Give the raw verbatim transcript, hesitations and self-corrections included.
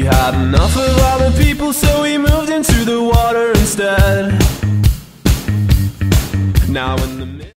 We had enough of all the people, so we moved into the water instead. Now in the